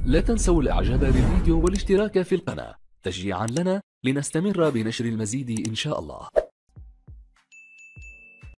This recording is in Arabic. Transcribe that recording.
لا تنسوا الاعجاب بالفيديو والاشتراك في القناة تشجيعا لنا لنستمر بنشر المزيد إن شاء الله.